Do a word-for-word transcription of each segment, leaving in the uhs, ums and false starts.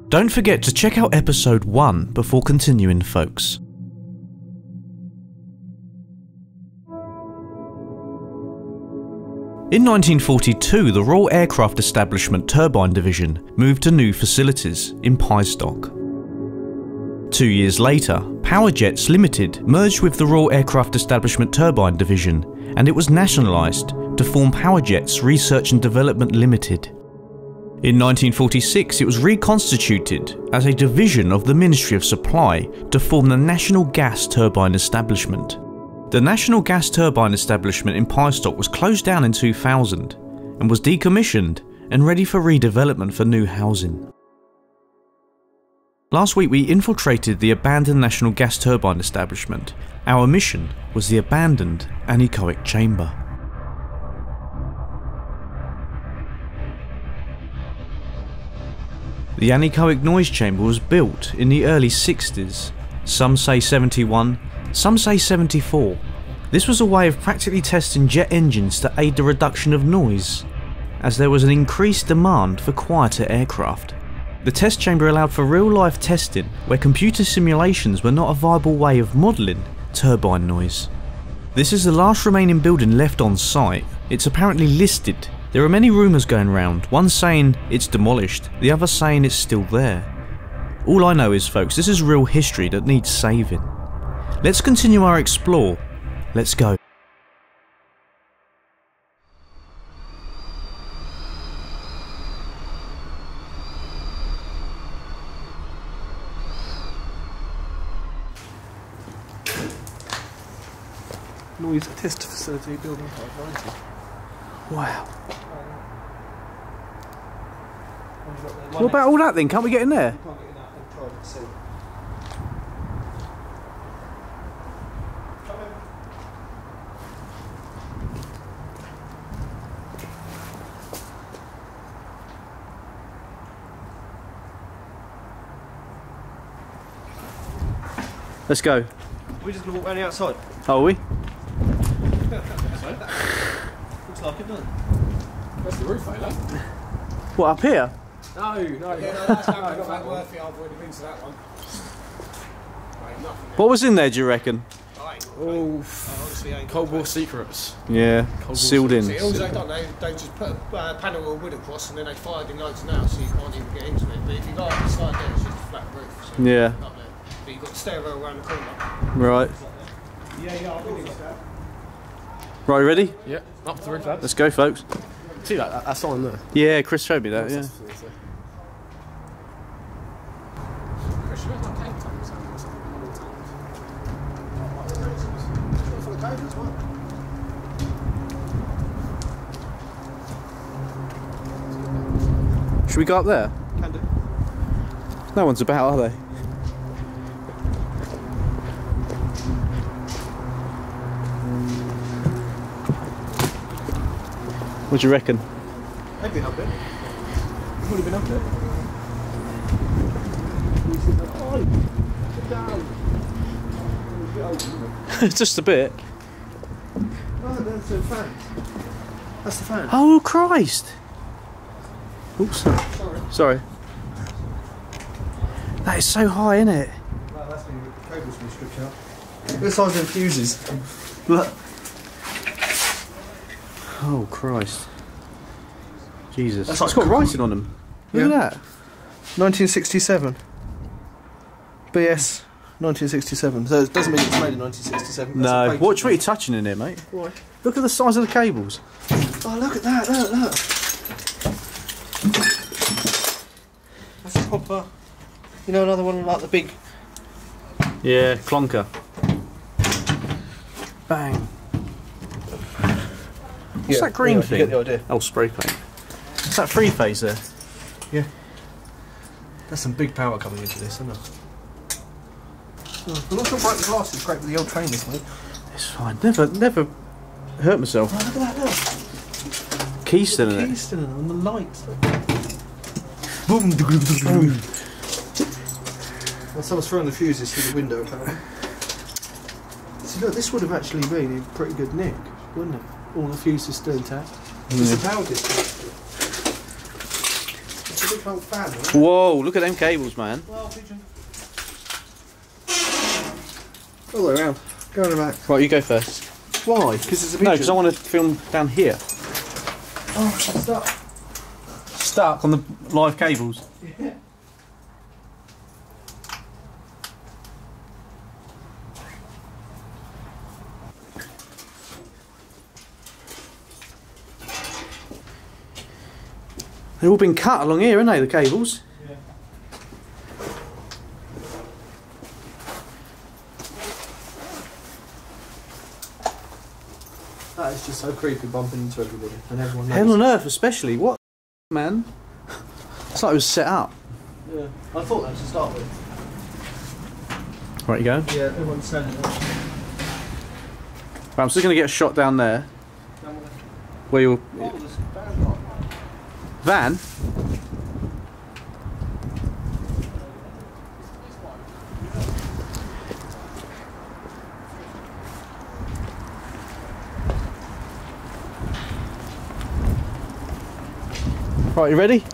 Don't forget to check out episode one before continuing, folks. In nineteen forty-two, the Royal Aircraft Establishment Turbine Division moved to new facilities in Pystock. Two years later, Powerjets Limited merged with the Royal Aircraft Establishment Turbine Division, and it was nationalised to form Powerjets Research and Development Limited. In nineteen forty-six, it was reconstituted as a division of the Ministry of Supply to form the National Gas Turbine Establishment. The National Gas Turbine Establishment in Pystock was closed down in two thousand and was decommissioned and ready for redevelopment for new housing. Last week we infiltrated the abandoned National Gas Turbine Establishment. Our mission was the abandoned anechoic chamber. The anechoic noise chamber was built in the early sixties. Some say seventy-one, some say seventy-four. This was a way of practically testing jet engines to aid the reduction of noise, as there was an increased demand for quieter aircraft. The test chamber allowed for real-life testing, where computer simulations were not a viable way of modelling turbine noise. This is the last remaining building left on site. It's apparently listed. There are many rumours going round, one saying it's demolished, the other saying it's still there. All I know is, folks, this is real history that needs saving. Let's continue our explore. Let's go. Noise test facility, building five ninety. Wow. What about all that then? Can't we get in there? You can't get in that in private seat. Come in. Let's go. We're just going to walk around the outside. Are we? Looks like it, doesn't it? That's the roof, eh, lad? What, up here? No, no, Yeah, no, no, that's not, not not that one. worth it. I've already been to that one. Right, nothing there. What was in there, do you reckon? Right, Oh, I honestly ain't Cold got War that. secrets. Yeah, Cold sealed War in. See, all they done, they, they just put a uh, panel of wood across and then they fired in loads now, so you can't even get into it. But if you go up the side there, it's just a flat roof. So Yeah. up there. But you've got the stairwell around the corner. Right. Yeah, yeah, I've been into that. Right, ready? Yeah, up to the roof, lads. Let's go, folks. See that, that, that sign there? Yeah, Chris showed me that, yeah. Chris, you know that cake time sound or something? For the code as well. Should we go up there? Can do. No one's about, are they? What do you reckon? They've been up there. You've already been up there. Just a bit. Oh, that's the fan. That's the fan. Oh, Christ! Oops. Sorry. Sorry. That is so high, isn't it? Well, that's when the cable's been stripped out. Look at the size of the fuses. Look. Oh, Christ. Jesus. That's It's like got writing on them. Look Yeah. at that. nineteen sixty-seven. B S nineteen sixty-seven. So it doesn't mean it's made in nineteen sixty-seven. That's a No. patent. Watch what you're touching in here, mate. Why? Look at the size of the cables. Oh, look at that. Look, look. That's a proper. You know, another one like the big. Yeah, clonker. Bang. What's that green yeah, thing? You get the idea. Oh, spray paint. What's that free phase there? Yeah. There's some big power coming into this, isn't there? Oh, I'm not sure break the glass is great with the old trainers, mate. It's fine. Never, never hurt myself. Oh, look at that, look. Key's still in it. Keys still in them, and the lights. Look. Boom. Boom. Well, someone's throwing the fuses through the window, apparently. See, look, this would have actually been in pretty good nick, wouldn't it? All the fuses still intact. It's Yeah. the power disc. It's a big front fan, right? Whoa, look at them cables, man. Well, pigeon. All the way around. Go on the back. Right, you go first. Why? Because it's a pigeon. No, because I want to film down here. Oh, stop. Stuck on the live cables. Yeah. They've all been cut along here, haven't they, the cables? Yeah. That is just so creepy, bumping into everybody and everyone knows. Hell on earth, especially. What, man? It's like it was set up. Yeah, I thought that to start with. Right, you go. Yeah, everyone's standing there. Right, I'm still going to get a shot down there. Where you'll... Oh, there's a van park. Van? Right, you ready?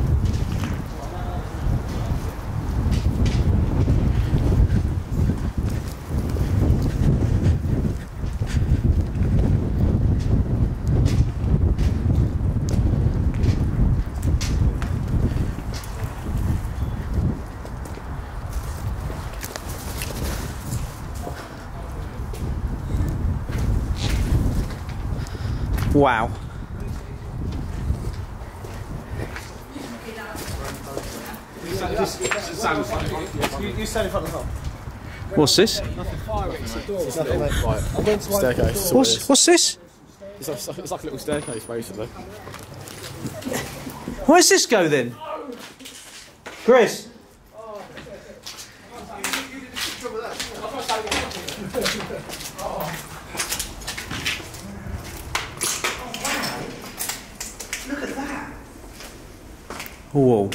Wow. You, you stand in front of the car. What's this? Staircase. What's, what's this? It's like, it's like a little staircase, basically. Where's this go then? Chris? Look at that. Whoa.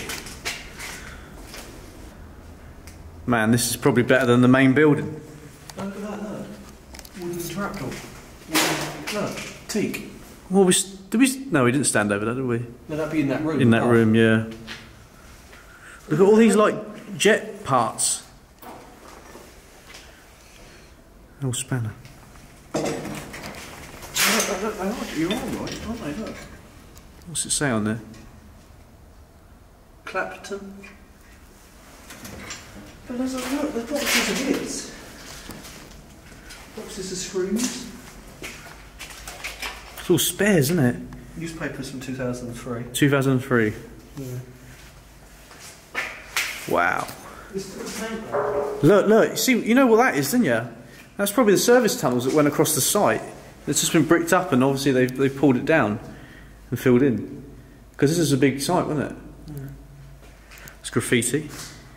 Man, this is probably better than the main building. Look at that, look. Wooden trapdoor. Look, teak. Well, we, did we? No, we didn't stand over that, did we? No, that'd be in that room. In that Oh. room, yeah. Look at all these like jet parts. Oh, spanner. Look, look, look, they are, you're all right, aren't they? Look. What's it say on there? Clapton. But there's a look, the boxes of bits. Boxes of screws. It's all spares, isn't it? Newspapers from two thousand three. two thousand three. Yeah. Wow. This is the tank. Look, look. See, you know what that is, didn't you? That's probably the service tunnels that went across the site. It's just been bricked up, and obviously they've they've pulled it down and filled in. Because this is a big site, wasn't it? Yeah. It's graffiti.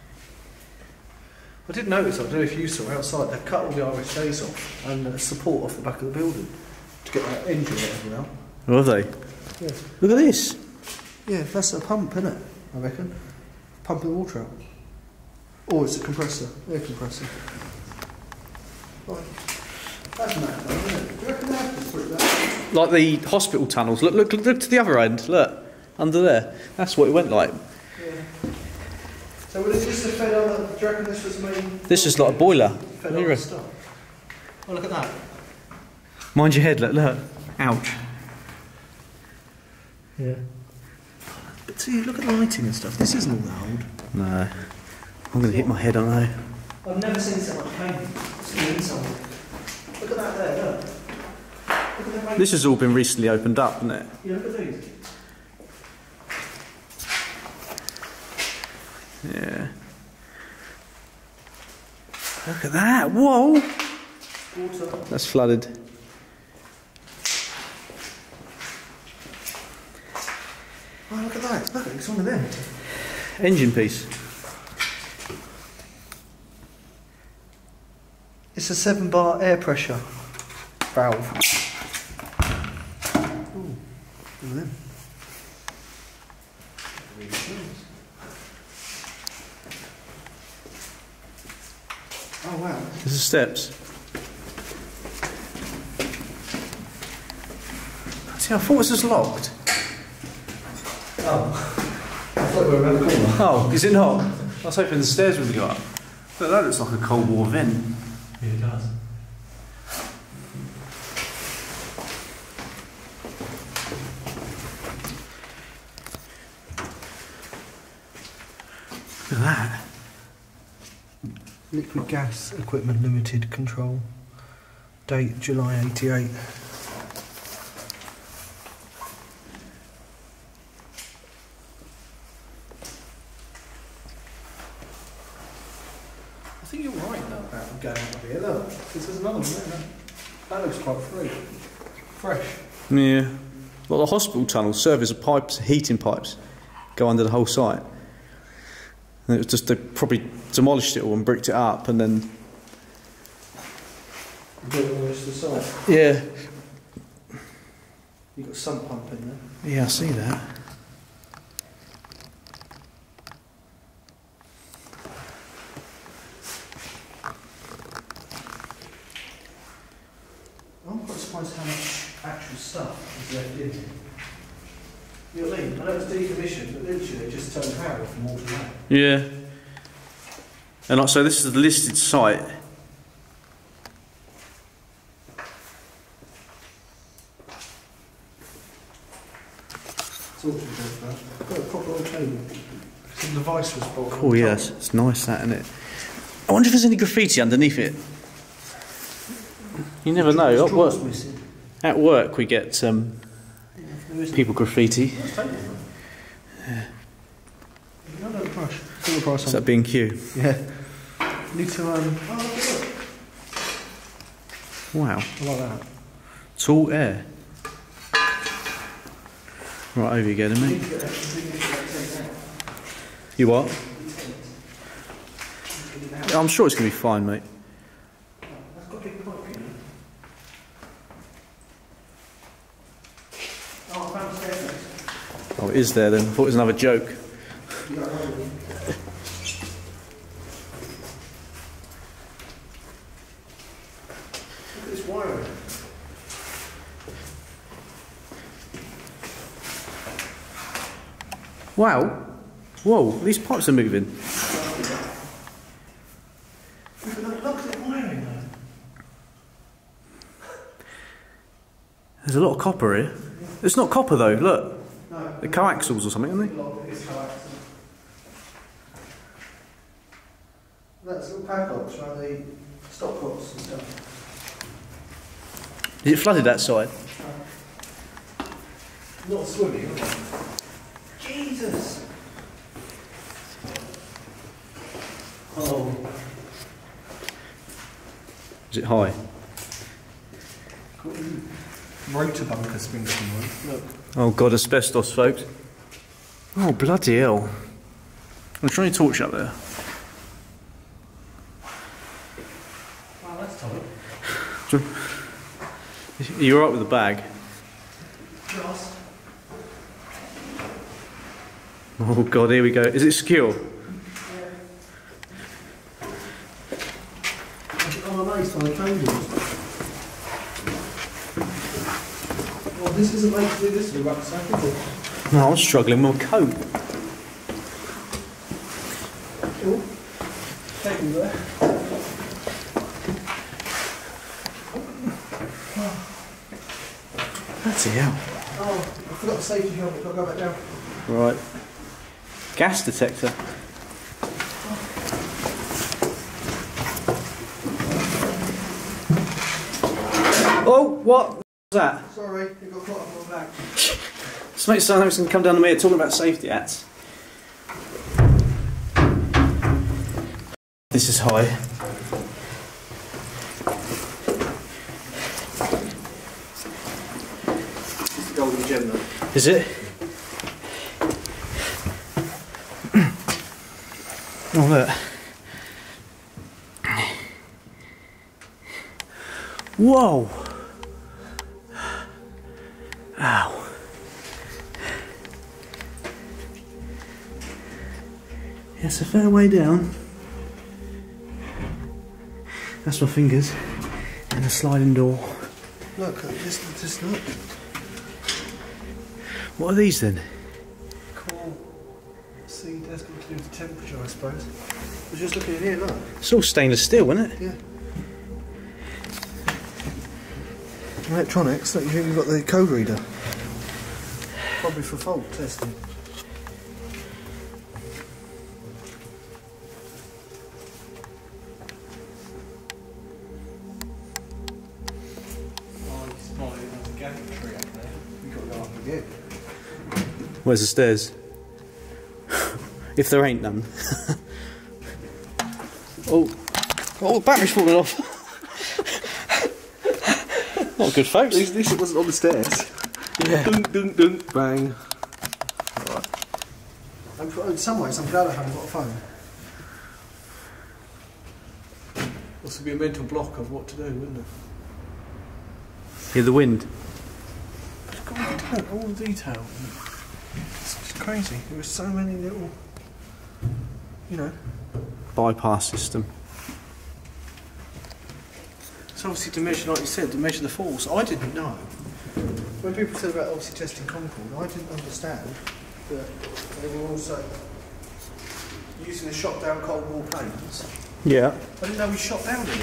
I did notice, I don't know if you saw outside, they've cut all the R S Js off and the support off the back of the building to get that engine whatever out. Oh, have they? Yeah. Look at this. Yeah, that's a pump, isn't it? I reckon. Pumping the water out. Or it's a compressor, air compressor. Right. That's mad though, isn't it? Do you reckon they have to put that? Like the hospital tunnels. Look, look, look to the other end. Look, under there. That's what it went like. Yeah. So was this the fed other, do you reckon this was the main... This is like a boiler. Fed What do you other reckon? stuff? Oh, look at that. Mind your head. Look, look. Ouch. Yeah. But see, look at the lighting and stuff. This isn't all that old. No. I'm going to hit my head on there. I've never seen so much paint. It's the inside. Look at that there, look. Look at the paint. This has all been recently opened up, hasn't it? Yeah, look at these. Yeah. Look at that. Whoa. Water. That's flooded. Oh, look at that. Look, it's one of them. Engine piece. It's a seven bar air pressure valve. Ooh, look at them. Really nice. Oh wow. There's the steps. See, I thought this was locked. Oh. I thought thought we were around the corner. Oh, is it not? I was hoping the stairs would go up. But that looks like a Cold War vent. Yeah, it does. Look at that. Liquid Gas Equipment Limited Control. Date July eighty-eight. I think you're right though about going up here. Look, this is another one there. That looks quite free. Fresh. Yeah. Well, the hospital tunnels serve as pipes, heating pipes, go under the whole site. And it was just, they probably demolished it all and bricked it up and then... Built all this to the site. Yeah. You've got a sump pump in there. Yeah, I see that. I'm quite surprised how much actual stuff is left in here. You know what I mean? I know it's decommissioned, but literally they just turned power off and walked away. Yeah. And like, so this is the listed site. It's all to do with that. Got a proper old table. Some device was bolted. Cool, yeah, it's, it's nice that, isn't it? I wonder if there's any graffiti underneath it. You never know. At work, missing. at work we get um, Yeah, there isn't. people graffiti. Nice table, though. Yeah. No, no, the price. Still the price Is on that B and Q? Yeah. Need to, um... Oh, look at it. Wow. I like that. Tall air. Right, over you go then, Need mate. to get that thing out. You what? I'm sure it's going to be fine, mate. That's got a big pipe in it. Oh, I found the staircase. Oh, it is there then. I thought it was another joke. You got another one. Look at this wiring. Wow. Whoa, these pipes are moving. Look, look, look at the wiring though. There's a lot of copper here. It's not copper though, look. No. They're coaxials or something, aren't they? It's coaxial. That's little padlocks around the stopcocks and stuff. Is it flooded that side? Not swimming, is it? Jesus! Oh. Is it high? Rotor bunker sprinkling one. Look. Oh god, asbestos, folks. Oh, bloody hell. I'm trying to torch up there. Wow, that's tight. Are you alright with the bag? Just. Oh god, here we go. Is it secure? I'm amazed by the cables. Well, this isn't made to do this with a rucksack, is it? No, I'm struggling with my coat. Oh, cable there. Bloody hell. Oh, I forgot the safety helmet. Got to go back down. Right. Gas detector. Oh, what was that? Sorry, it got caught up on my back. This makes sound like it's going to come down the mirror talking about safety hats. This is high. It's the golden gem though. Is it? Oh look. Whoa! Ow. It's a fair way down. That's my fingers. And a sliding door. Look, just, just look. What are these then? Cool. that's got to do with the temperature, I suppose. I was just looking in here, look. It's all stainless steel, isn't it? Yeah. Electronics, look, you've got the code reader. Probably for fault testing. Where's the stairs? If there ain't none. Oh, oh, the battery's falling off. Not good, folks. At least it wasn't on the stairs. Yeah. Dunk, dunk, dunk, bang. Alright. I'm, in some ways, I'm glad I haven't got a phone. This would be a mental block of what to do, wouldn't it? Hear the wind. Look at all the detail, all the detail. It's just crazy. There were so many little, you know. Bypass system. It's obviously to measure, like you said, to measure the force. I didn't know. When people said about obviously testing Concord, I didn't understand that they were also using the shot down Cold War planes. Yeah. I didn't know we shot down it.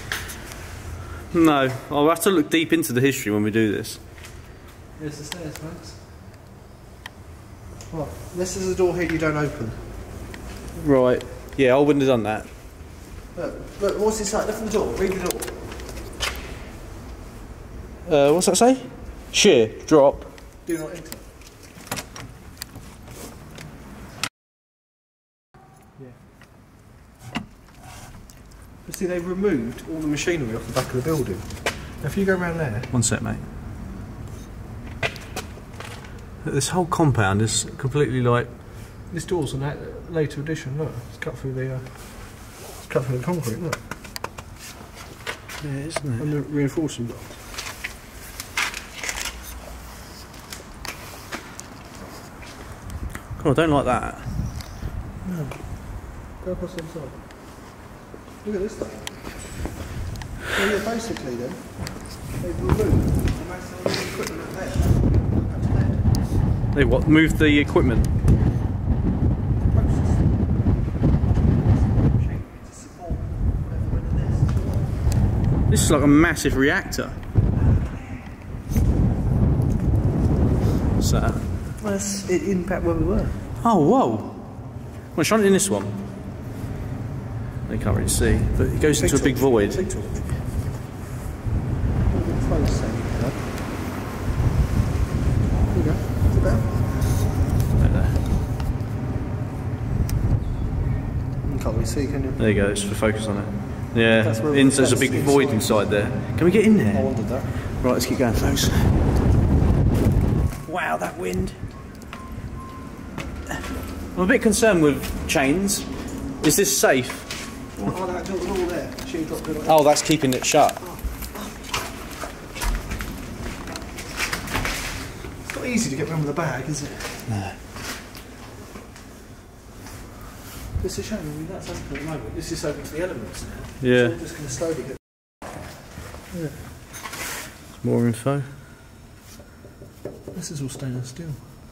No, I'll have to look deep into the history when we do this. Here's the stairs, folks. Right, this is the door here you don't open. Right. Yeah, I wouldn't have done that. Look, look, what's this like? Look at the door, read the door. Uh, what's that say? Shear, drop. Do not enter. Yeah. You see, they've removed all the machinery off the back of the building. Now, if you go around there. One sec, mate. This whole compound is completely like. This door's a later addition, look. It's cut through the. Uh, it's cut through the concrete, look. Yeah, isn't it? And the reinforcement blocks. God, I don't like that. No. Go across the other side. Look at this stuff. So yeah, basically then, they've removed the maximum equipment there. Up to there. They what? Moved the equipment. This is like a massive reactor. What's that? Well, that's it impact where we were. Oh, whoa! Well, shine it in this one. They can't really see, but it goes into a big void. Big torch. Right there. You can't really see, can you? There you go. It's for focus on it. Yeah, That's where in, there's a that's big void inside there. Can we get in I there? wondered that. Right, let's keep going, folks. Wow, that wind. I'm a bit concerned with chains. Is this safe? Oh, that little door there. She got good. Oh, that's keeping it shut. It's not easy to get around with a bag, is it? No. It's a shame. I mean, that's open at the moment. This is open to the elements now. Yeah. So we're just going to slowly get. Yeah. More info. This is all stainless steel.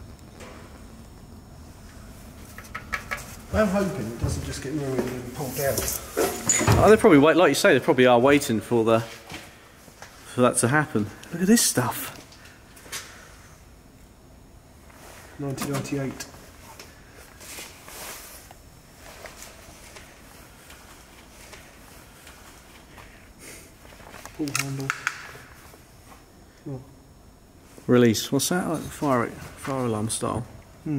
I'm hoping it doesn't just get ruined and pulled out. Oh, they probably wait, like you say, they probably are waiting for the for that to happen. Look at this stuff. nineteen ninety-eight. Pull handle. Oh. Release. What's that? Like fire fire alarm style. Hmm.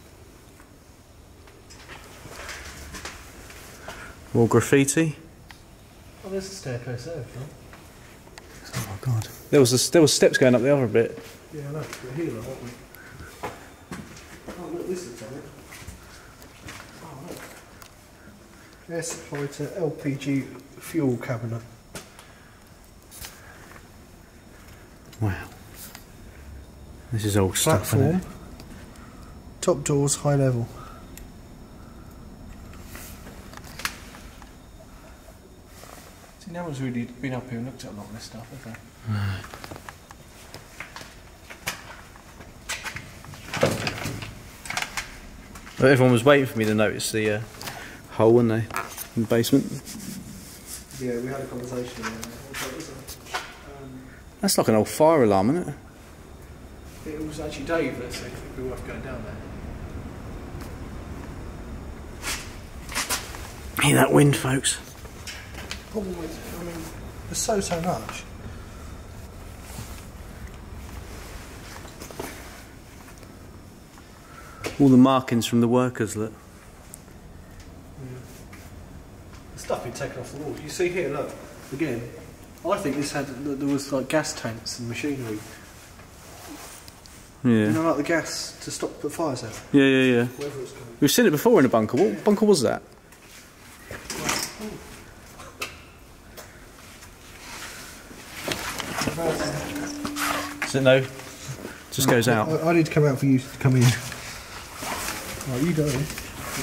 More graffiti. Oh, there's a staircase there, if you want. Oh god. There was a, there was steps going up the other bit. Yeah, I know. We're here, aren't we? Oh, look, this is on it. Oh, look. Air supply to L P G fuel cabinet. Wow. This is all stuff. Platform. Top doors, high level. See, no one's really been up here and looked at a lot of this stuff, have they? But everyone was waiting for me to notice the uh, hole, weren't they, in the basement? Yeah, we had a conversation. Yeah. What was that? Um, That's like an old fire alarm, isn't it? it was actually Dave that said it'd be worth going down there. Hear that wind, folks? Problem with, I mean, there's so, so much. All the markings from the workers, look. The stuff being taken off the walls. You see here, look, again, I think this had, there was like gas tanks and machinery. Yeah. You know, like the gas to stop the fires out. Yeah, yeah, yeah. Wherever it's coming. We've seen it before in a bunker. What bunker was that? Is it no? Just goes out. I, I need to come out for you to come in. Right, you go in.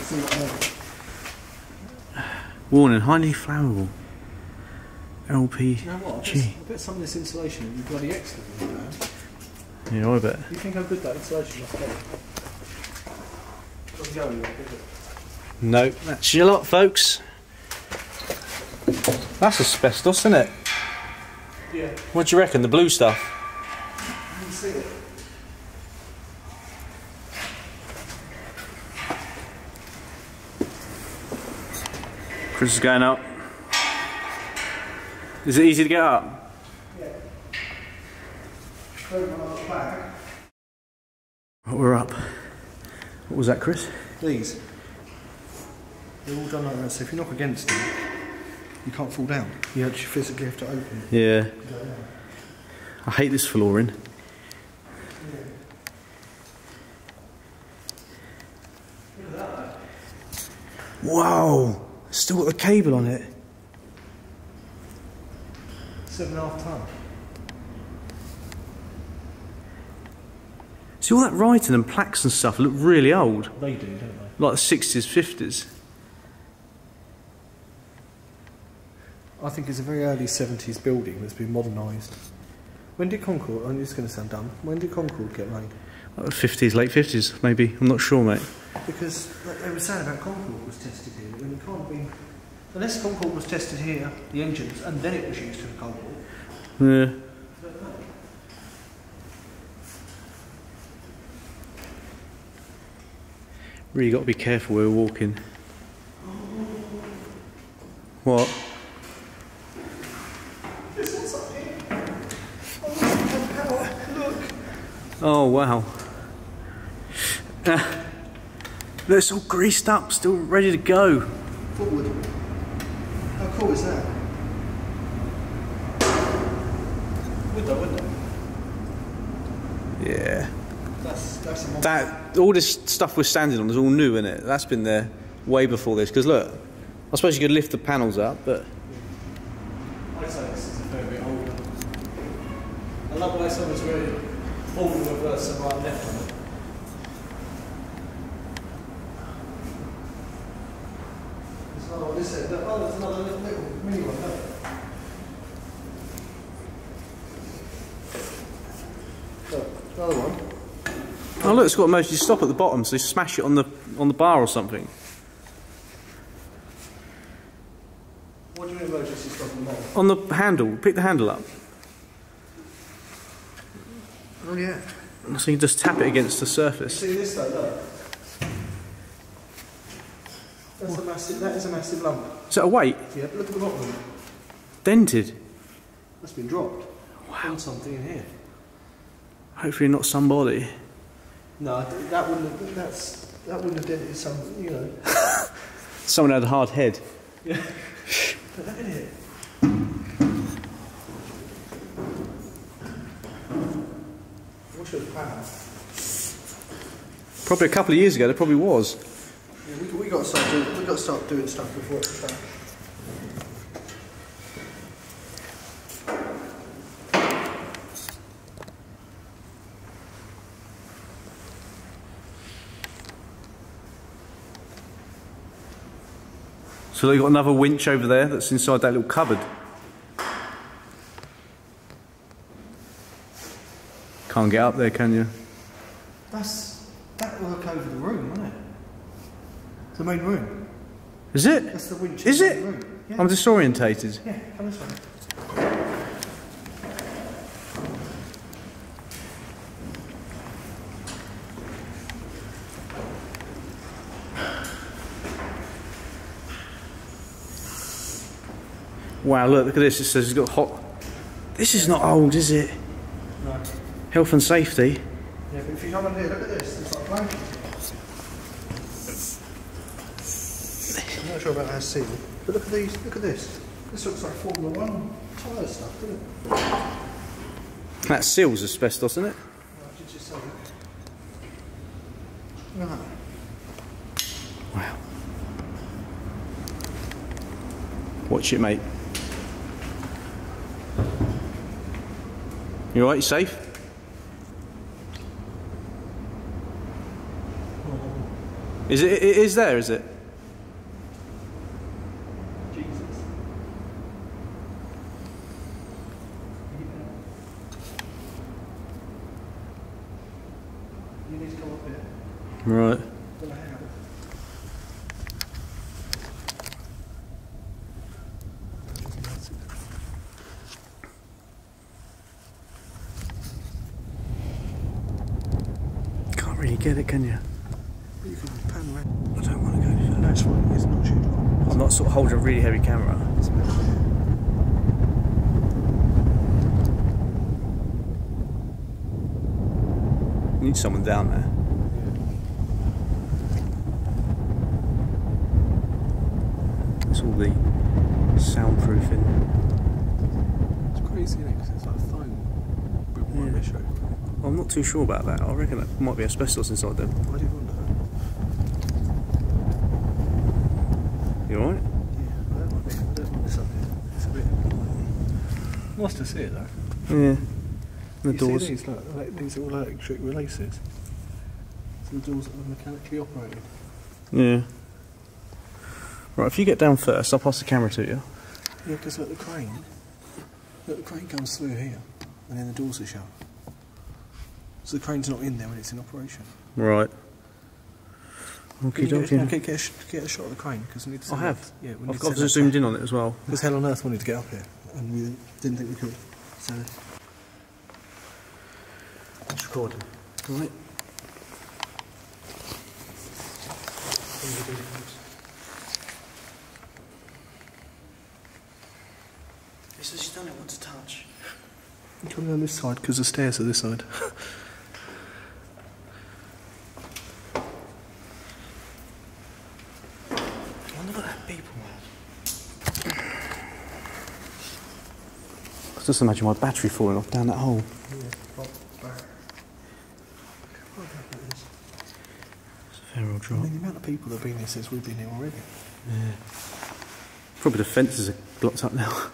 Warning, highly flammable. L P G. You know what? I bet, I bet some of this insulation would be bloody excellent. You know? Yeah, I bet. You think how good that insulation must be? Doesn't go anywhere, does it? No, that's your lot, folks. That's asbestos, isn't it? Yeah. What do you reckon? The blue stuff? You can see it. Chris is going up. Is it easy to get up? Yeah. Throw my bag. We're up. What was that, Chris? These. They're all done like that, so if you knock against them, you can't fall down. You actually physically have to open it. Yeah. to go down. I hate this flooring. Wow! Still got the cable on it. Seven and a half ton. See, all that writing and plaques and stuff look really old. They do, don't they? Like the sixties, fifties. I think it's a very early seventies building that's been modernised. When did Concord, I'm just going to sound dumb, when did Concord get made? Like the fifties, late fifties, maybe. I'm not sure, mate. Because like they were saying about Concord was tested here, and it can't be, unless Concord was tested here, the engines, and then it was used in Concord. Yeah. Really got to be careful where we're walking. What? This one's up here. Oh, look. Oh, wow. Uh, it's all greased up, still ready to go. Forward. How cool is that? Window, window. Yeah. That's, that's a monster. That, all this stuff we're standing on is all new, isn't it? That's been there way before this. Because look, I suppose you could lift the panels up, but... I'd say this is a fair bit older. I love the way someone's very older with uh, some right left on it. Oh, this is, oh, there's another little, little mini one, look. Look, another one. Oh look, it's got emergency stop at the bottom, so you smash it on the on the bar or something. What do you mean emergency stop on the bottom? On the handle, pick the handle up. Oh yeah. So you just tap it against the surface. See this though, look. That's a massive, that is a massive lump. Is that a weight? Yeah, but look at the bottom of it. Dented. That's been dropped. Wow. On something in here. Hopefully not somebody. No, that wouldn't have, that's, that wouldn't have dented some, you know. Someone had a hard head. Yeah. Put that in here. What's your plan? Probably a couple of years ago, there probably was. Yeah, we, we got to start doing, we got to start doing stuff before it's done. So they've got another winch over there that's inside that little cupboard. Can't get up there, can you? That's that will look over the room, won't it? It's the main room. Is it? That's the winch. Is in it? the main room. Yeah. I'm disorientated. Yeah, come this way. Wow, look, look at this. It says it's got hot. This is not old, is it? No. Health and safety. Yeah, but if you come in here, look at this. It's like a blanket. I'm not sure about how to see them, but look at these. Look at this. This looks like Formula One tyre stuff, doesn't it? That seal's asbestos, isn't it? Right, did you say that? No. Wow. Watch it, mate. You alright? You safe? Is it? It is there, is it? Jesus. You need to come up here. Right. Don't know how. Can't really get it, can you? You can pan around. I don't want to go any further. No, it's fine. It's not shooting. I'm not sort of holding a really heavy camera. It's a bit there. Need someone down there. It's all the soundproofing. It's crazy, isn't it? Because it's like foam with one Yeah. issue. I'm not too sure about that. I reckon there might be asbestos inside them. I did wonder. You alright? Yeah, I don't want this. I don't want this up here. It's a bit nice to see it though. Yeah. The you doors. See these, like, like, these are all electric releases. So the doors are mechanically operated. Yeah. Right, if you get down first, I'll pass the camera to you. Yeah, because look, the crane. Look, the crane comes through here, and then the doors are shut. So the crane's not in there when it's in operation. Right. Can Okay, you get, dokie. okay, get, a, sh- get a shot of the crane because we need to. I send have. that- Yeah, we need I've to got send that zoomed back. in on it as well. Because Hell on Earth wanted to get up here, and we didn't think we could. So it's recording. Right. He says you don't know what to touch. Come down this side because the stairs are this side. I wonder what that people were. I just imagine my battery falling off down that hole. It's a fair old I drop. mean, the amount of people that have been here since we've been here already. Yeah. Probably the fences are blocked up now.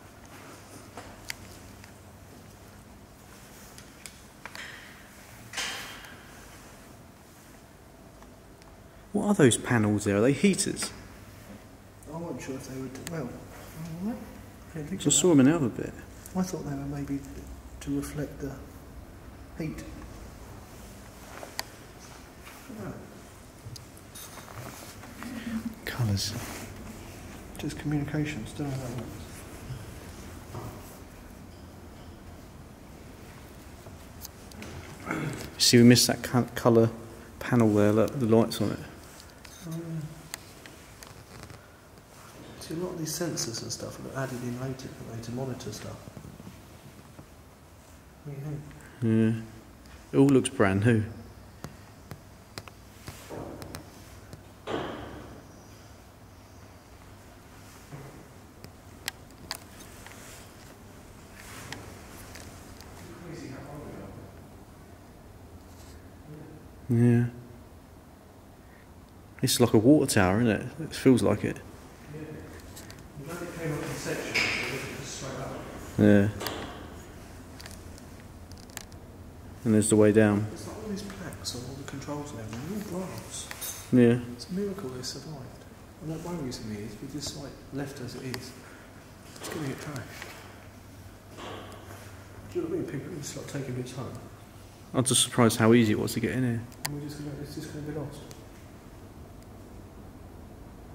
What are those panels there? Are they heaters? I wasn't sure if they would. Well, I didn't think So I of saw them in the other bit. that. I thought they were maybe to reflect the heat. Oh, Colours. just communications, don't know how that works. See, we missed that colour panel there, look, the lights on it. Oh, yeah. See, a lot of these sensors and stuff are added in later, don't they, to monitor stuff. What do you think? Yeah. It all looks brand new. Yeah. It's like a water tower, isn't it? It feels like it. When it came up in sections, it was straight up. Yeah. And there's the way down. It's like all these plaques on all the controls and everything, all brass. Yeah. It's a miracle they survived. And what worries me is we just like left as it is. It's going to get trashed. Do you know what I mean? People just start taking bits home. I'm just surprised how easy it was to get in here. And we're just gonna, it's just going to be lost.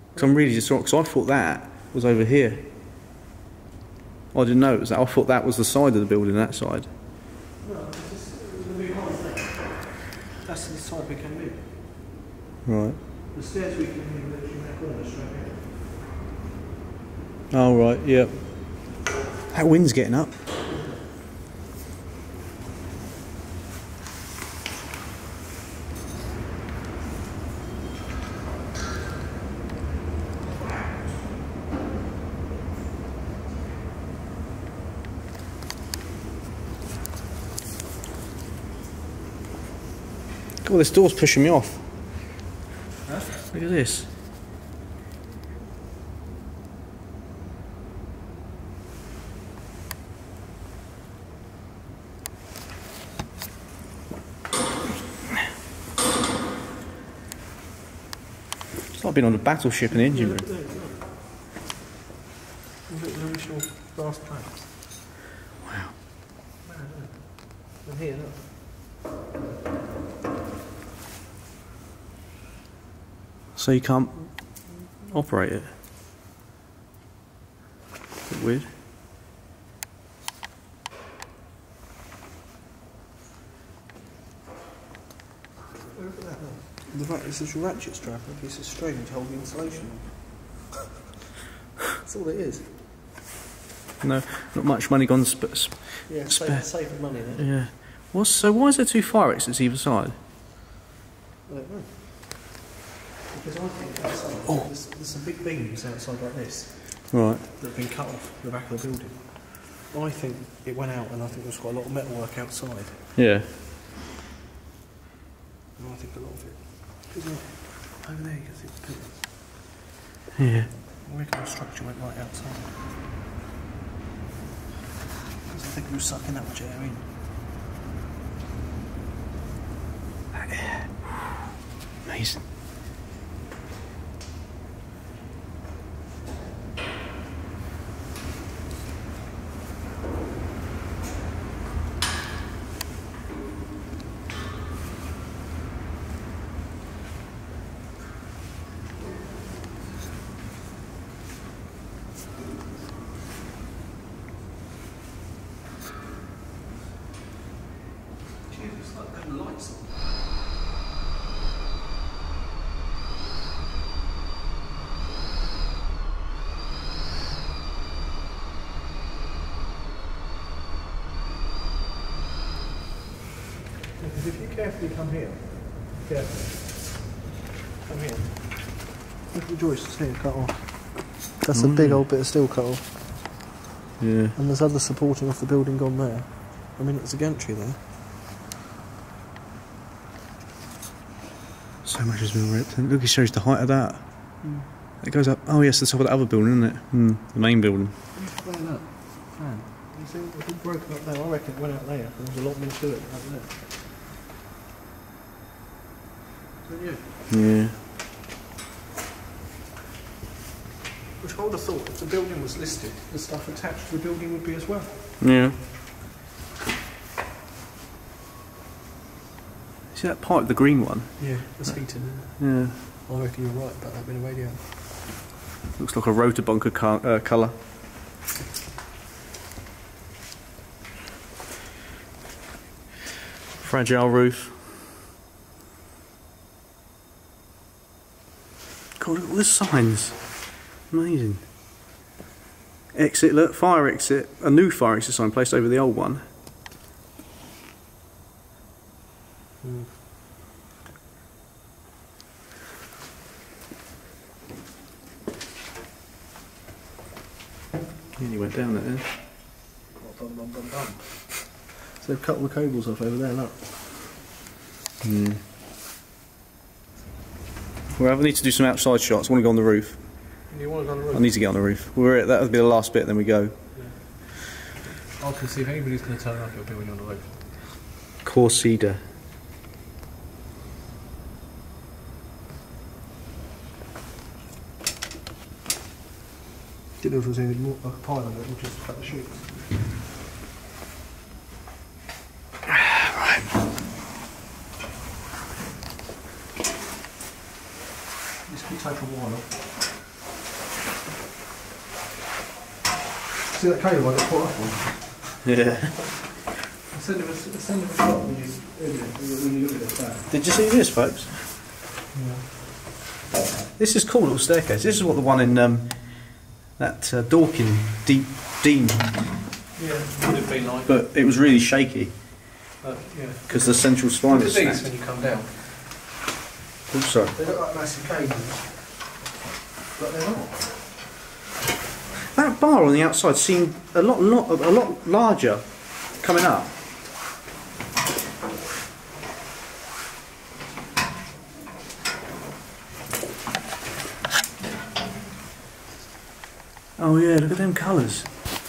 Because I'm really just because I thought that was over here. I didn't know it was that. I thought that was the side of the building, that side. No, it's just, it was the big hole there. That's the side we came in. Right. The stairs we came in, literally that corner straight here. Oh, right, yep. That wind's getting up. God, this door's pushing me off. Huh? Look at this. It's like being on a battleship in the engine room. Look, look, look at the original brass plates. Wow. Man, look. And here, look. So you can't operate it? Bit weird. Look at that, look. The ra- this is a ratchet strap and a piece of string to hold the insulation on. That's all it is. No, not much money gone sp sp Yeah, Spare. save, saving money there. yeah. What's, so why is there two fire exits either side? I don't know. Because I think outside, Oh. there's, there's some big beams outside like this Right. that have been cut off the back of the building. I think it went out and I think there's quite a lot of metal work outside. Yeah. And I think a lot of it. Because look, over there you can see the pillars. Yeah. I reckon the structure went right outside. Because I think it was sucking that much air in. Amazing. Jesus, like them lights on. Because if you carefully come here, carefully, come here. Look at the joists here cut off. That's a big old bit of steel cut off. Yeah. And there's other supporting off the building gone there. I mean, it's a gantry there. So much has been ripped. And look, it shows the height of that. Mm. It goes up. Oh, yes, the top of the other building, isn't it? Mm, the main building. Look at that. Man, you see, if it broken up there, I reckon it went out there. There was a lot more to it out there. Don't you? Yeah. Which I would have thought if the building was listed, the stuff attached to the building would be as well. Yeah. See that pipe, the green one? Yeah, that's heating. Yeah. I reckon you're right about that being a radiator. Looks like a rotor bunker car, uh, colour. Fragile roof. God, look at all the signs. Amazing. Exit, look, fire exit. A new fire exit sign placed over the old one. Mm. Nearly went down it then. Bum, bum, bum, bum. So they've cut all the cables off over there, look. Hmm. Well, I need to do some outside shots. I want to go on the roof. You want to go on the roof? I need to get on the roof. We're at, that'll be the last bit, then we go. I can see if anybody's going to turn up, it'll be when you're on the roof. Corsida. Didn't know if there was any more like a pile of it, we'll just cut the sheets. Right. This can take a while. See that cable I got put up on? Yeah. I'll send him a, I'll send him a shot when you, when you look at it back. Did you see this, folks? Yeah. This is cool little staircase. This is what the one in um, that uh, Dorking Deep Dean. Yeah, would have been like. But it was really shaky But, yeah. because the central spine Look was at these snapped. when you come down. Also, They look like massive cables. But they're not. that bar on the outside seemed a lot, lot, a lot larger coming up. Oh yeah, look at them colours.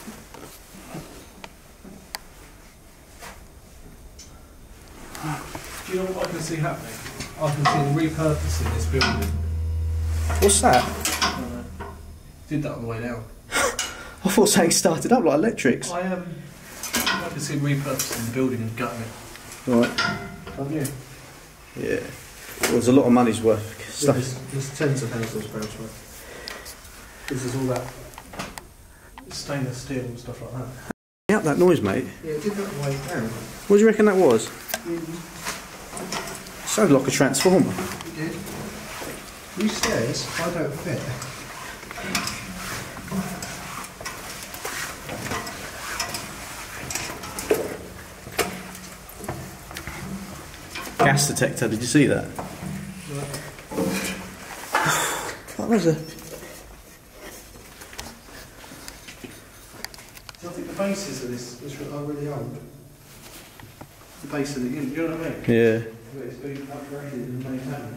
Do you know what I can see happening? I can see them repurposing this building. What's that? I don't know. Did that on the way down. I thought something started up like electrics. I um, I can see repurposing the building and gutting it. Right. Haven't you? Yeah. Well, there's a lot of money's worth stuff. There's, there's tens of thousands of pounds worth. This is all that stainless steel and stuff like that. Yeah, that noise, mate. Yeah, it did that on the way down. What do you reckon that was? Sounded like a transformer. It did. These stairs, I don't fit. Gas detector, did you see that? That was a... I think the bases of this this are really old. The base of the unit, you know what I mean? Yeah. But it's been upgraded and maintained.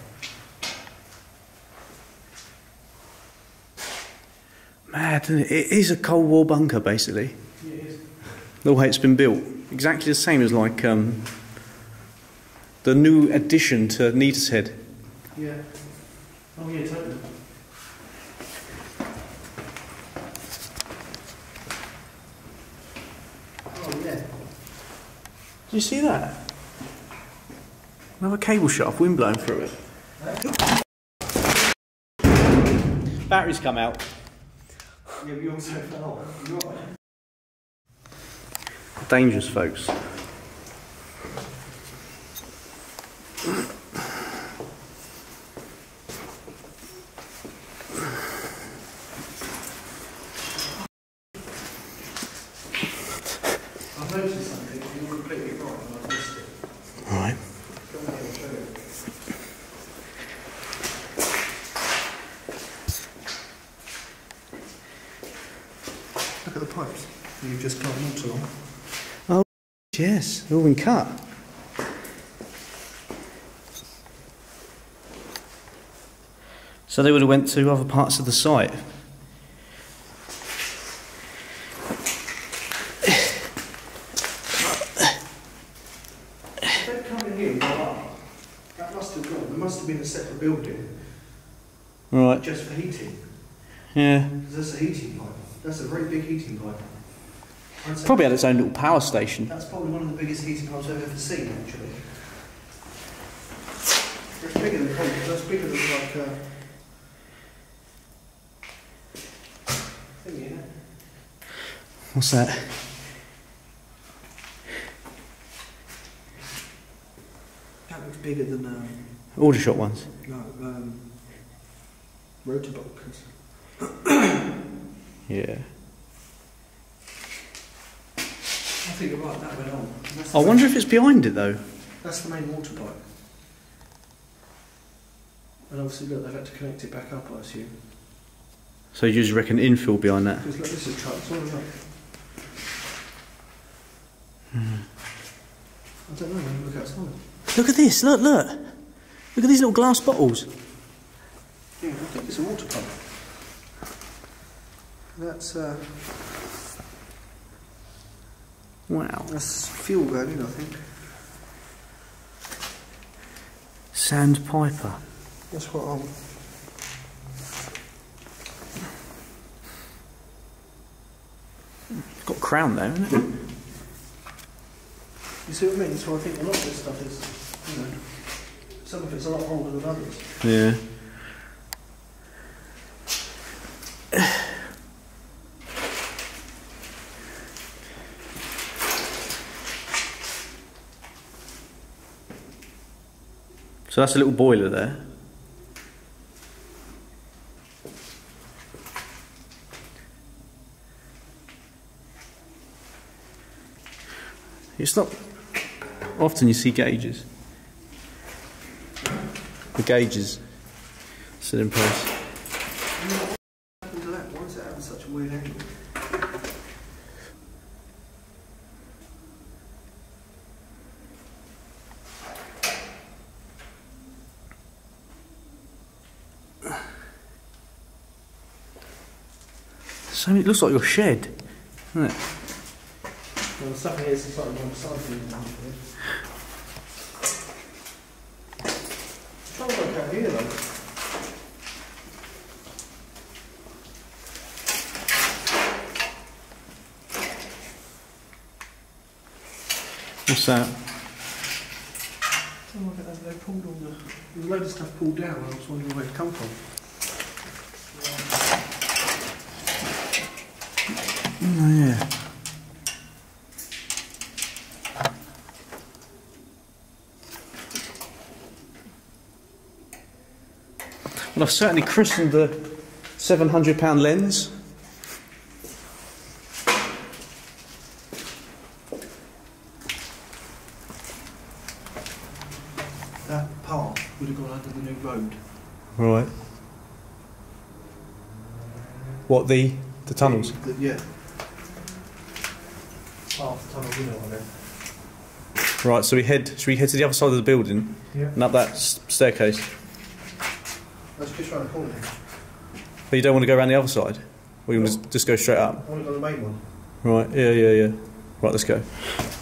Mad, isn't it? It is a Cold War bunker, basically. Yeah, it is. The way it's been built. Exactly the same as like um, the new addition to Neatishead. Yeah. Oh yeah, totally. Oh yeah. Did you see that? Another cable shot off, wind blowing through it. Batteries come out. Yeah, we also fell off. You're right. Dangerous, folks. I've noticed something, you're completely right, and I've missed it. Alright. Come here, I'll show you. Look at the pipes. You've just got water on. Oh, yes, they've all been cut. So they would have went to other parts of the site. If they've come in here and gone up, that must have gone. There must have been a separate building Right, just for heating. yeah. Because that's a heating pipe. That's a very big heating pipe. I'd say Probably had its own little power station. That's probably one of the biggest heating pipes I've ever seen, actually. It's bigger than probably, that's bigger than like uh, thingy, innit? What's that? That looks bigger than um, Aldershot ones. no, um, rotor bulkers. Yeah. I think you're right, that went on. That's I the wonder main, if it's behind it though. that's the main water pipe. And obviously, look, they've had to connect it back up, I assume. So you just reckon infill behind that? Because look, this is trucks, all of that. I don't know, when you look outside. Look at this, look, look. Look at these little glass bottles. Yeah, I think it's a water pump. That's uh, Wow. that's fuel going in, I think. Sandpiper. That's quite old. It's got a crown there, isn't it? You see what I mean? So I think a lot of this stuff is, you know, some of it's a lot older than others. Yeah. So that's a little boiler there. It's not often you see gauges. The gauges sit in place. Why is it having such a weird angle? So it looks like your shed, doesn't it? Well, the stuff here is slightly more exciting than that. I'm trying to work out here though. What's that? Oh, look at that, they pulled all the... There's a load of stuff pulled down and I was wondering where it come from. Oh yeah. Well, I've certainly christened the seven hundred pound lens. That part would have gone under the new road. Right. What, the the tunnels? The, yeah. Half the tunnel, you know what I mean. Right, so we head should we head to the other side of the building Yeah. and up that s- staircase? That's just round the corner. But you don't want to go around the other side? Or you want to just go straight up? I want to go to the main one. Right, yeah, yeah, yeah. Right, let's go.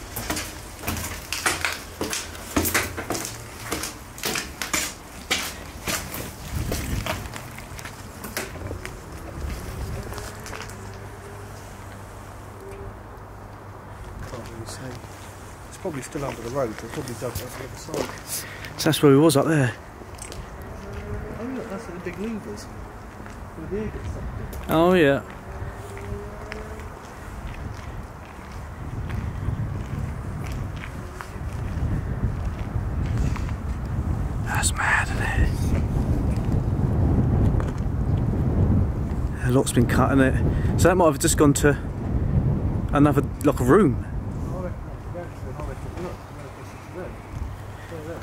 Can't really say. It's probably still under the road. They probably dug it off the other side. So that's where we was up there. Oh look, that's the big levers. Where the air gets sucked in. Oh yeah. That's mad, isn't it? A lot's been cut, isn't it? So that might have just gone to another, like a room. I reckon that's actually how they took it up. There. There, there.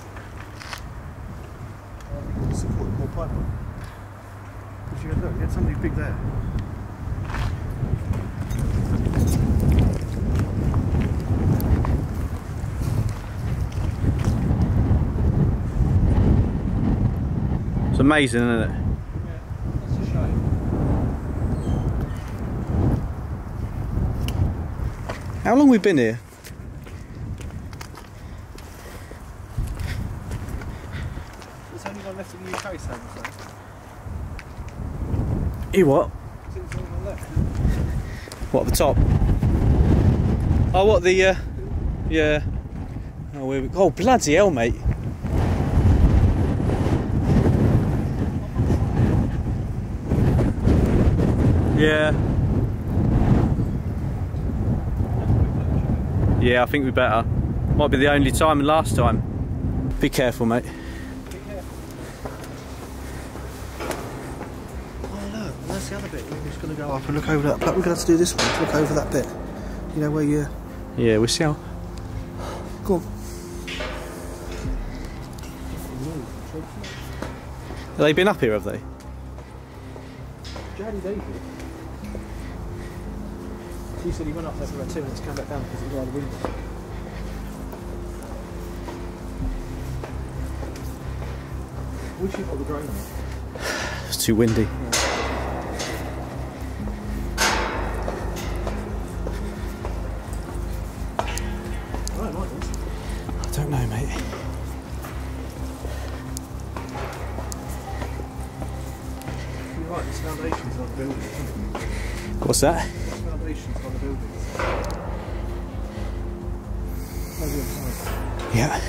I think it's supported more pipeline. Because you had, look, you had something big there. It's amazing, isn't it? Yeah, that's a shame. How long have we been here? There's only one left in the U K, Sam, so. You what? There's only one left. What, at the top? Oh, what, the, uh, yeah. Oh, where we, oh, bloody hell, mate. Yeah. Yeah, I think we better. Might be the only time and last time. Be careful, mate. Oh look, that's the other bit. We're just going to go up and look over that. But we're going to have to do this one. To look over that bit. You know where you. Yeah, we'll see how. Go on. Have they been up here, have they? Jaddy David. He said he went up there for about two minutes, came back down because he was by the window. We should put the drone on. It's too windy. I don't like this. I don't know, mate. You're right, there's foundations on the building. What's that? There's foundations on the building. Maybe inside. Yeah.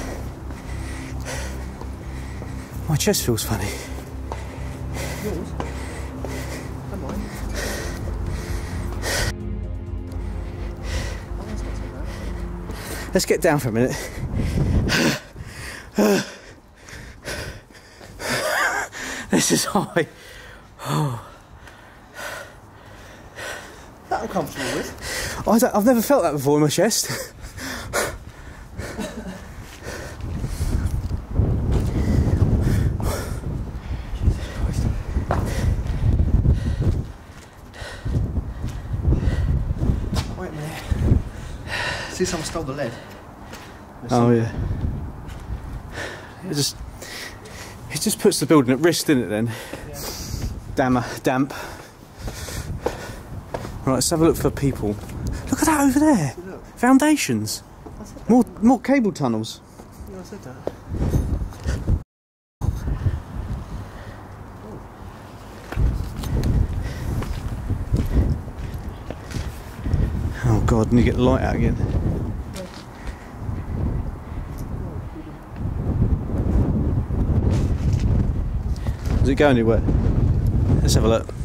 My chest feels funny. Yours? And mine? Oh, that's not so bad. Let's get down for a minute. This is high. Oh. That I'm comfortable with. I don't, I've never felt that before in my chest. Wait a minute. See, someone stole the lead. There's Oh some- yeah. It just it just puts the building at risk, doesn't it? Then. Yeah. Damn, damp. Right, let's have a look for people. Look at that over there. Look, Foundations. I said that. More, more cable tunnels. Yeah, I said that. Oh God, and you get the light out again. Does it go anywhere? Let's have a look.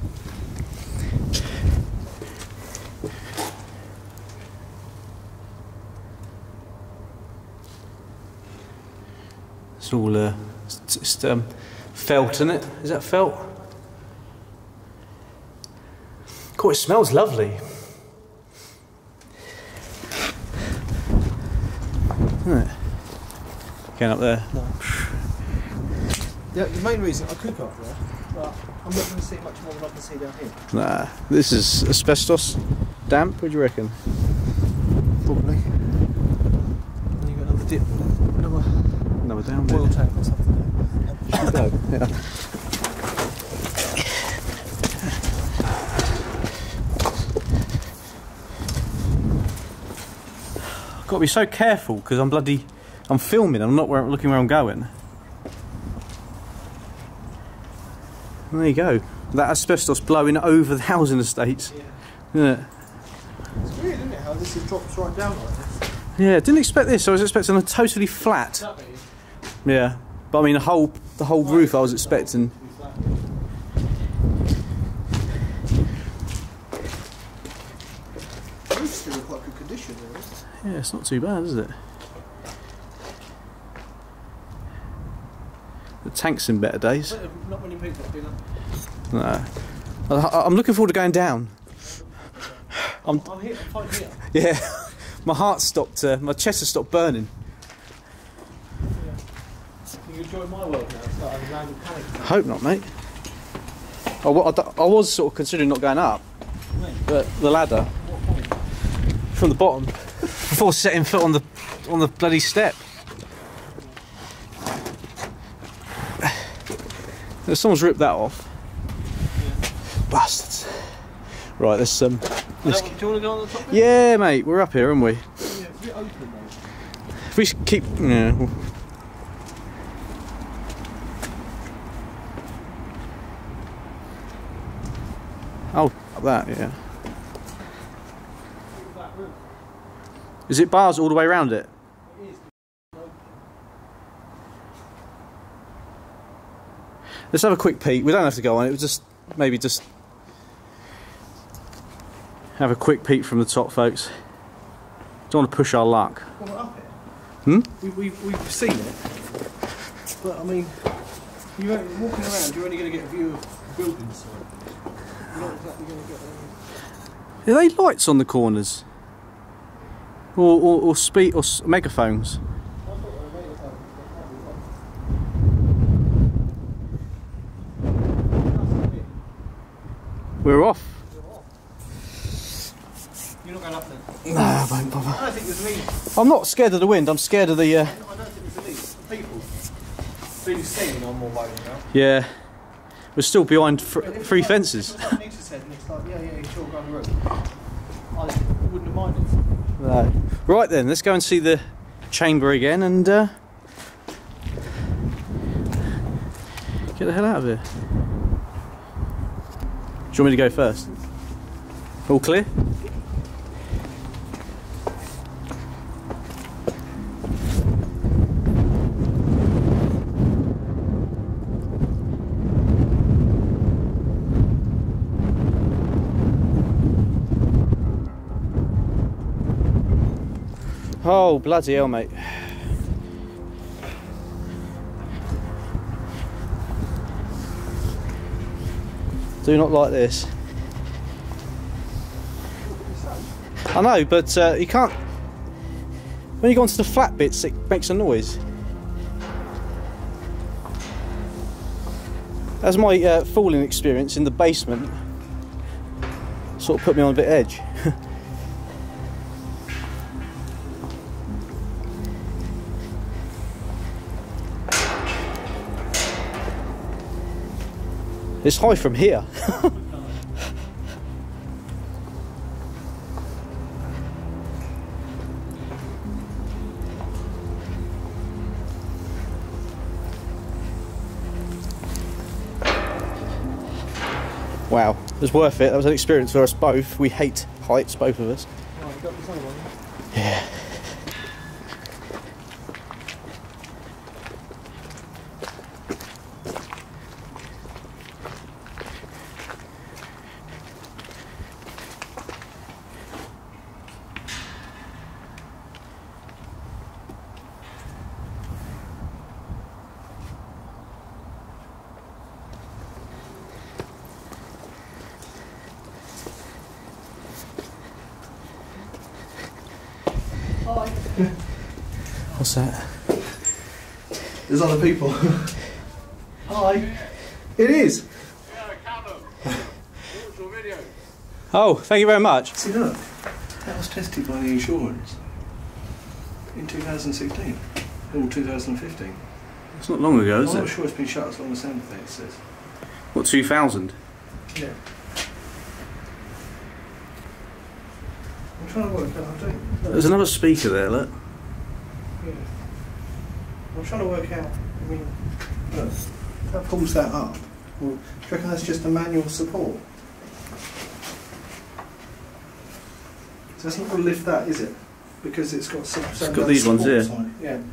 It's all uh, it's, it's um, felt, isn't it? Is that felt? God, it smells lovely. Isn't it? Going up there. No. The, the main reason I could go up there, but I'm not going to see much more than I can see down here. Nah, this is asbestos. Damp, what do you reckon? Probably. And you got another dip, another Another down oil bit. tank or something there. Should go. Yeah. I've got to be so careful because I'm bloody, I'm filming. I'm not where, looking where I'm going. And there you go. That asbestos blowing over the housing estates. Yeah. Yeah. It's weird, isn't it, how this is drops right down like this? Yeah, didn't expect this. I was expecting a totally flat. Yeah, but I mean the whole the whole roof I was expecting. The roof's still in quite good condition, really. Yeah, it's not too bad, is it? The tank's in better days. But not many people have been up. No. I, I'm looking forward to going down. I'm, I'm here, I'm fine here. yeah, my heart stopped. Uh, my chest has stopped burning. You enjoy my world now, it's like a random panic. Hope not, mate. I, wa- I d- I was sort of considering not going up, but the ladder What point? from the bottom before setting foot on the on the bloody step. Someone's ripped that off. Bastards. Right, let's um. Let's, Do you want to go on the top bit? yeah, mate, we're up here, aren't we? Yeah, it's a bit open, mate. If we should keep, yeah. well- Oh, up that, yeah. That roof. Is it bars all the way around it? It is. Let's have a quick peek. We don't have to go on it. We'll just maybe just have a quick peek from the top, folks. Don't want to push our luck. Well, we're up here. Hmm? We, we, we've seen it. But, I mean, you ain't walking around, you're only going to get a view of buildings. So you're not exactly going to get there. Are they lights on the corners? Or or, or speed or s- megaphones? We're off. You're not going up there. Nah, I won't bother. I don't think there's any. I'm not scared of the wind. I'm scared of the. Uh, I don't think there's any people being seen on more worried now. yeah, we're still behind fr- three fences. It's like Nita said, and it's like, yeah, yeah, sure, go on the roof. I wouldn't have minded. No. Right then, let's go and see the chamber again and uh, get the hell out of here. Do you want me to go first? All clear? Oh, bloody hell, mate. Do not like this. I know, but uh, you can't. When you go onto the flat bits, it makes a noise. As my uh, falling experience in the basement sort of put me on a bit edge. It's high from here. Wow, it was worth it. That was an experience for us both. We hate heights, both of us. Oh, you got the same one? Yeah. What's that? There's other people. Hi. It is. Yeah, Callum. What's your video? Oh, thank you very much. See, look. That was tested by the insurance in two thousand sixteen or two thousand fifteen. It's not long ago, I'm is not it? sure it's been shut as long as sound effects says. What, two thousand? Yeah. I'm trying to work out. I don't. Look. There's another speaker there, look. Yeah. I'm trying to work out. I mean, look. That pulls that up. Well, do you reckon that's just a manual support? So it's not going to lift that, is it? Because it's got some. It's got these ones here. On it. Yeah.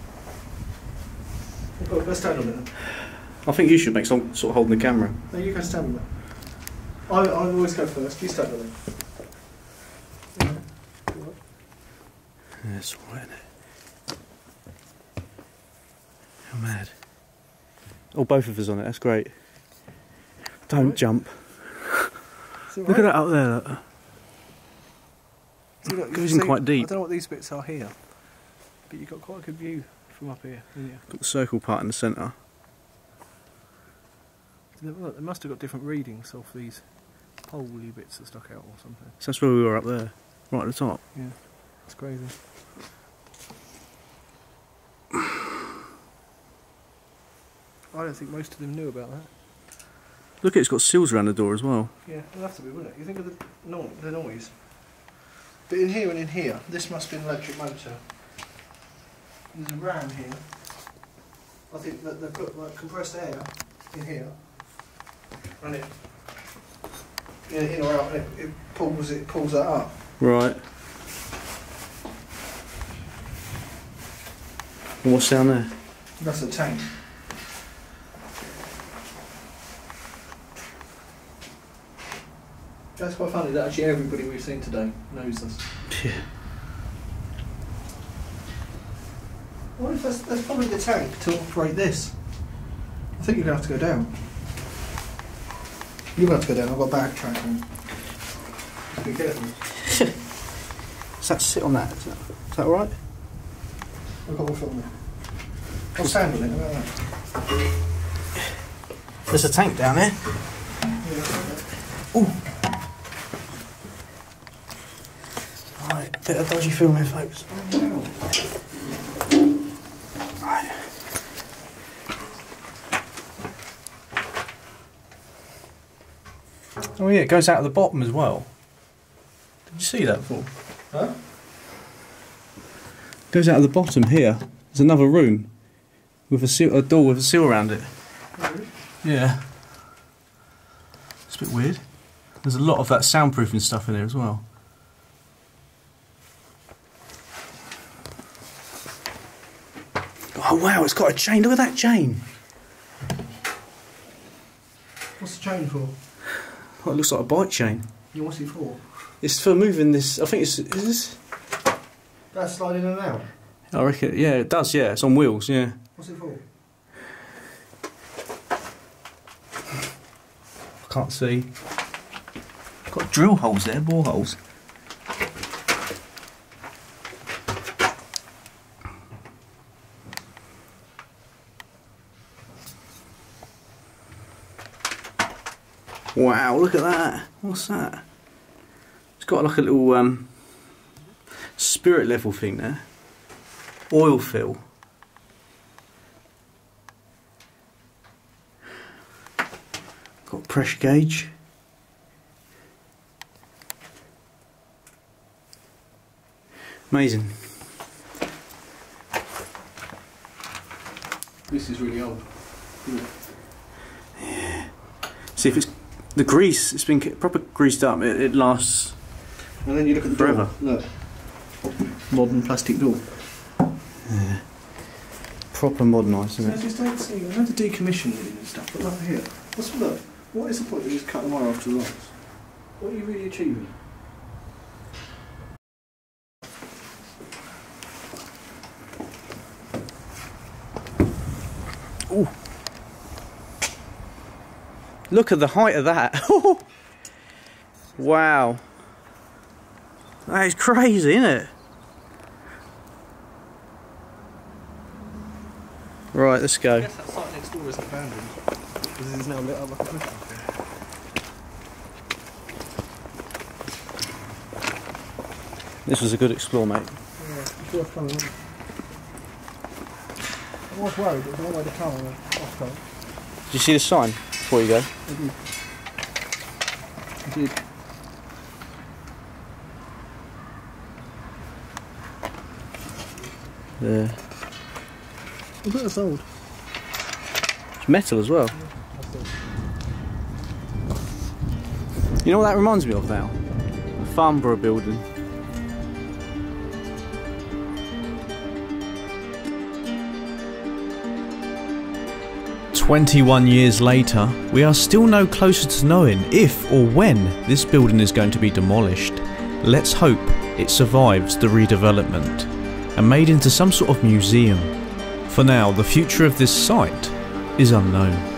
Well, let's stand on it then. I think you should make some sort of holding the camera. No, you go stand on it. I, I always go first. You stand on it. Yeah. That's alright, isn't it? How mad. Oh, both of us on it, that's great. Don't Right. jump. Look Look at that up there. Look. See, look, Goes you in see- quite deep. I don't know what these bits are here, but you've got quite a good view from up here. haven't you? Got the circle part in the centre. Look, they must have got different readings off these poley bits that stuck out or something. So that's where we were up there, right at the top. Yeah, it's crazy. I don't think most of them knew about that. Look, it's got seals around the door as well. Yeah, it'll have to be, wouldn't it? You think of the, no, the noise. But in here and in here, this must be an electric motor. There's a ram here. I think that they've got like compressed air in here. And it, in, in or out, and it, it pulls it pulls that up. Right. And what's down there? That's a tank. That's quite funny that actually everybody we've seen today knows us. Yeah. What if that's, that's probably the tank to operate this? I think you're going to have to go down. You're going to have to go down, I've got a backtrack on. Be careful. Does that sit on that? Is that, is that alright? I've got one foot on it. I'll stand on it, how about that? There's a tank down there. Yeah, Ooh. Right, bit of dodgy filming, folks. Right. Oh yeah, it goes out of the bottom as well. Did you see that before? huh? Goes out of the bottom here. There's another room with a seal, a door with a seal around it. Yeah. It's a bit weird. There's a lot of that soundproofing stuff in there as well. Oh wow, it's got a chain. Look at that chain. What's the chain for? Oh, it looks like a bike chain. Yeah, what's it for? It's for moving this. I think it's. Is this? That's sliding in and out. I reckon. Yeah, it does. Yeah, it's on wheels. Yeah. What's it for? can't see. Got drill holes there, bore holes. Wow, look at that. What's that? It's got like a little um, spirit level thing there. Oil fill. Got pressure gauge. Amazing. This is really old, isn't it? Yeah. See if it's the grease. It's been proper greased up. It, it lasts. And then you look at the forever. door. Look, modern plastic door. Yeah. Proper modernised, isn't I it? just don't see. I know the decommissioning and stuff, but look here. What's look? What is the point of just cutting the wire off to the lights? What are you really achieving? Ooh. Look at the height of that. Wow. That is crazy, isn't it? Right, let's go. I guess that site next door isn't abandoned, because it is now lit up like a Christmas tree. This was a good explore, mate. Yeah, it's worth coming on. I was worried, it was a long way to come on an off time. Did you see the sign before you go? I did. I did. Yeah. Look at this old. It's metal as well. You know what that reminds me of now? The Farnborough building. twenty-one years later, we are still no closer to knowing if or when this building is going to be demolished. Let's hope it survives the redevelopment and made into some sort of museum. For now, the future of this site is unknown.